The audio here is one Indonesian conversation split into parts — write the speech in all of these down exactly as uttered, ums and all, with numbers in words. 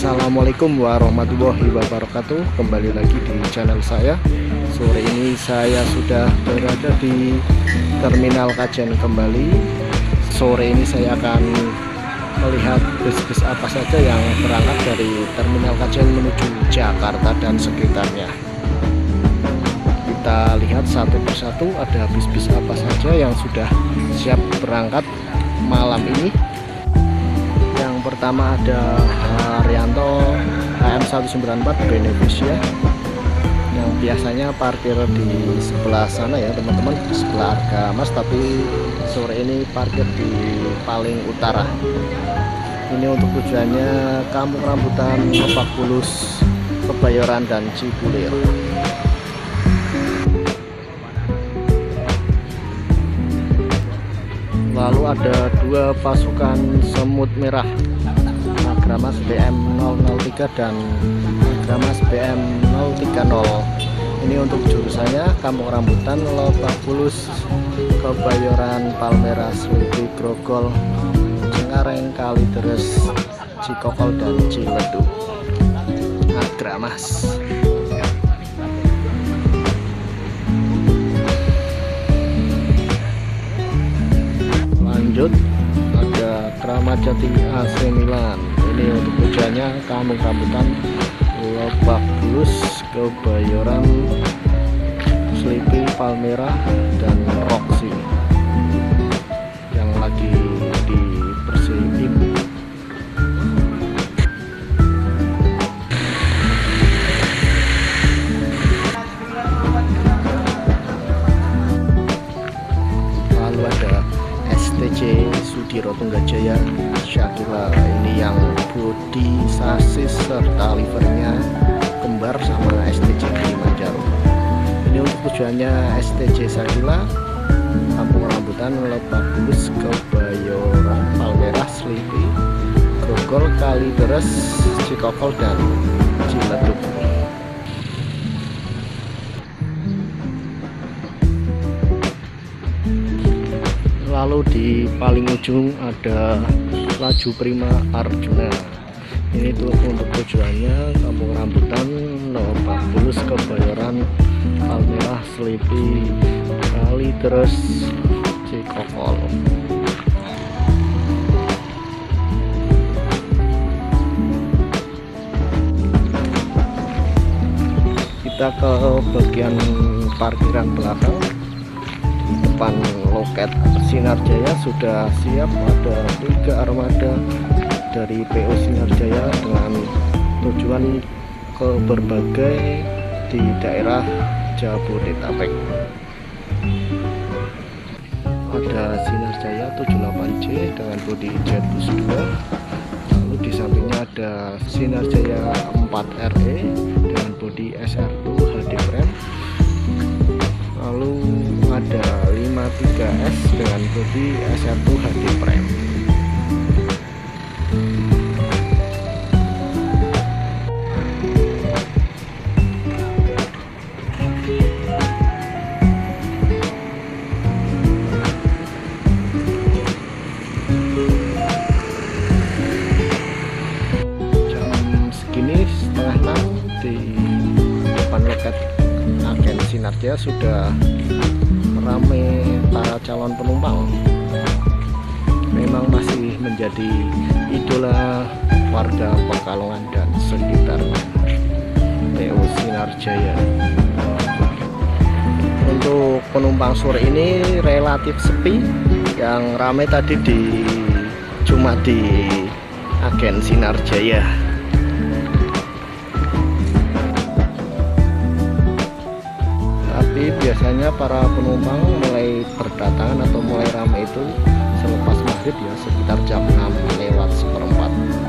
Assalamualaikum warahmatullahi wabarakatuh. Kembali lagi di channel saya. Sore ini saya sudah berada di Terminal Kajen kembali. Sore ini saya akan melihat bis-bis apa saja yang berangkat dari Terminal Kajen menuju Jakarta dan sekitarnya. Kita lihat satu persatu ada bis-bis apa saja yang sudah siap berangkat malam ini. Yang pertama ada Haryanto H M seratus sembilan puluh empat Benevicia yang biasanya parkir di sebelah sana ya teman-teman, sebelah Argamas, tapi sore ini parkir di paling utara. Ini untuk tujuannya Kampung Rambutan, Lebak Bulus, Kebayoran dan Cipulir. Lalu ada dua pasukan semut merah, Agramas B M nol nol tiga dan Agramas B M nol tiga nol. Ini untuk jurusannya Kampung Rambutan, Lebak Bulus, Kebayoran, Palmerah, Selipi, Grogol, Cengkareng, Kalideres, Cikokol dan Ciledug. Agramas. Lanjut ada Kramat Jati A C Milan. Ini untuk tujuannya Kampung Rambutan, Lebak Bulus, Kebayoran, Selipi, Palmerah dan Roxy yang lagi dibersihin. Lalu ada S T C Sudiro Tunggajaya Shakila, ini yang bodi, sasis serta livernya kembar sama S T C Kilimanjaro. Ini untuk tujuannya S T C Shakila, Kampung Rambutan, Lebak Bulus, Kebayoran, Palmerah, Selipi, Grogol, Kalideres, Cikokol dan Ciledug. Lalu di paling ujung ada Laju Prima Arjuna. Ini tuh untuk tujuannya Kampung Rambutan, Lebak Bulus, Kebayoran, Palmerah, Selipi, Kalideres, Cikokol. Kita ke bagian parkiran belakang. Depan loket Sinar Jaya sudah siap, ada tiga armada dari P O Sinar Jaya dengan tujuan ke berbagai di daerah Jabodetabek. Ada Sinar Jaya tujuh puluh delapan J dengan bodi Jetbus dua. Lalu di sampingnya ada Sinar Jaya empat R E dengan bodi S R dua H D Prem. Lalu ada lima tiga S dengan bodi S R dua H D Prime. Jam segini setengah enam di depan loket agen Sinar Jaya sudah ramai para calon penumpang. Memang masih menjadi idola warga Pekalongan dan sekitarnya, P O Sinar Jaya. Untuk penumpang sore ini relatif sepi. Yang ramai tadi di cuma di agen Sinar Jaya. Tapi biasanya para penumpang mulai berdatangan atau mulai ramai itu selepas maghrib ya, sekitar jam enam lewat seperempat.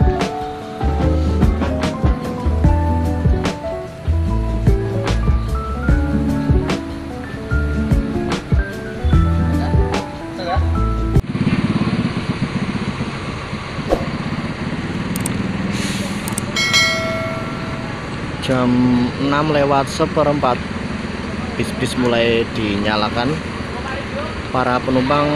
Jam enam lewat seperempat bis-bis mulai dinyalakan. Para penumpang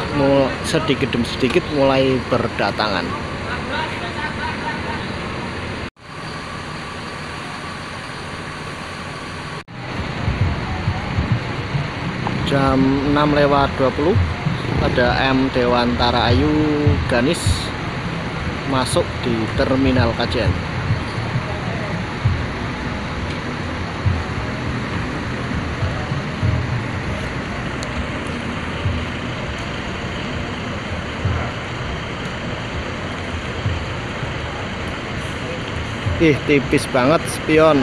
sedikit demi sedikit mulai berdatangan. Jam enam lewat dua puluh ada M Dewantara Ayu Ganis masuk di Terminal Kajen. Ih, tipis banget spion.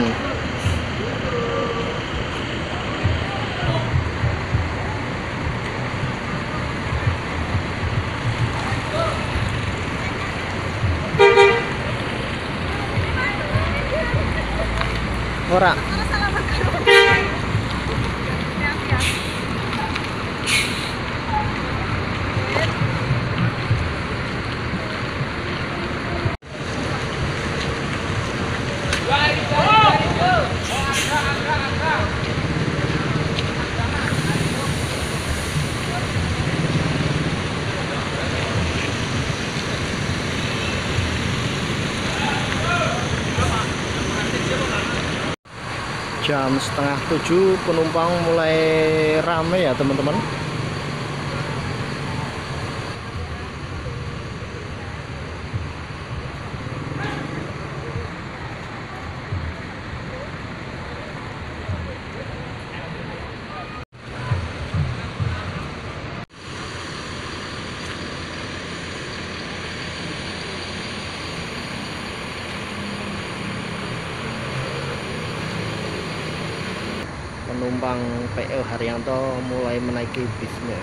Ora. Jam setengah tujuh penumpang mulai rame ya teman-teman. Penumpang P O Haryanto mulai menaiki bisnya.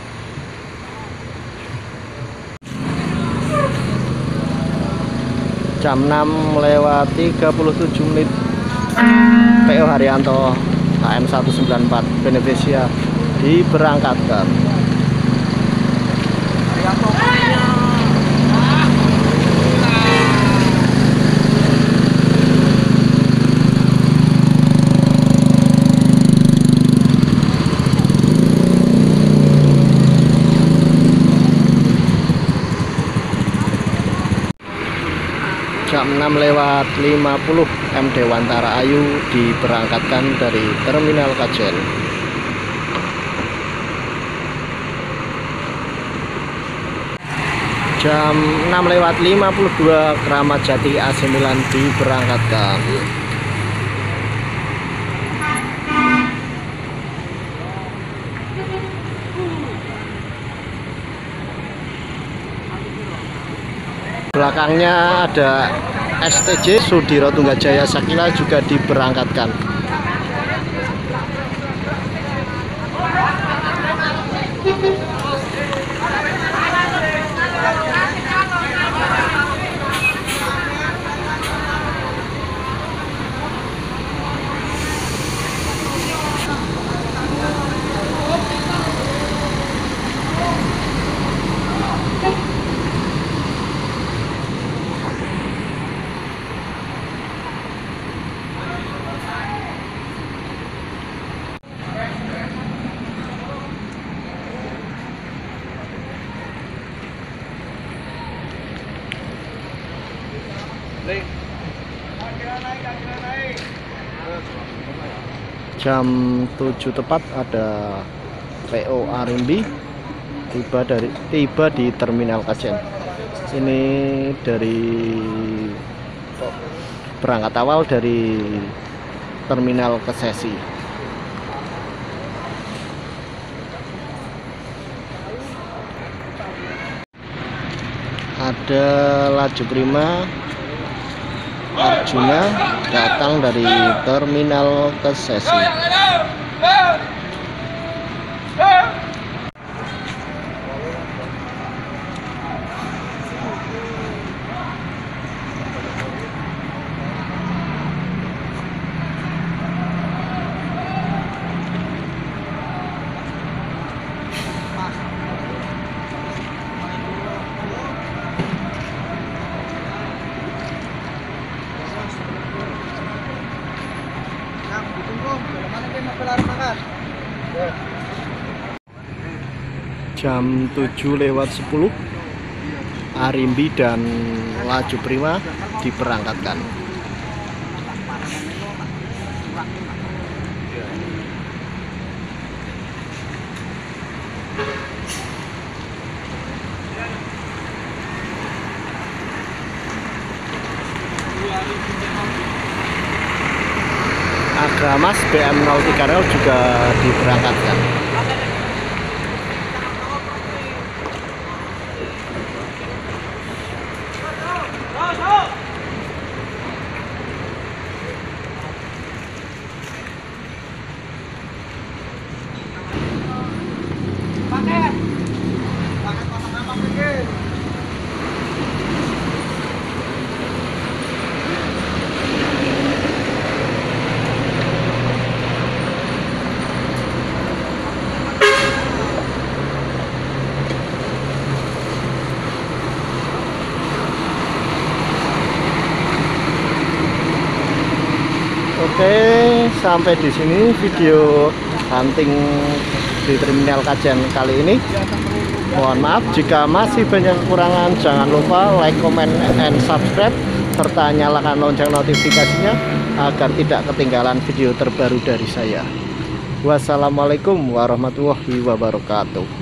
Jam enam lewat tiga puluh tujuh menit P O Haryanto H M seratus sembilan puluh empat Benevicia diberangkatkan. Jam enam lewat lima puluh M Dewantara Ayu diberangkatkan dari Terminal Kajen. Jam enam lewat lima puluh dua Kramat Jati A sembilan diberangkatkan. Belakangnya ada S T J Sudiro Tunggajaya Sakila juga diberangkatkan. Jam tujuh tepat ada P O Arimbi tiba dari tiba di Terminal Kajen. Ini dari berangkat awal dari Terminal Kesesi. Ada laju prima Arjuna datang dari Terminal Kesesi. Jam tujuh lewat sepuluh Arimbi dan Laju Prima diberangkatkan. Cicamas B M nol tiga nol juga diberangkatkan. Oke, sampai di sini video hunting di Terminal Kajen kali ini. Mohon maaf jika masih banyak kekurangan. Jangan lupa like, comment, and subscribe serta nyalakan lonceng notifikasinya agar tidak ketinggalan video terbaru dari saya. Wassalamualaikum warahmatullahi wabarakatuh.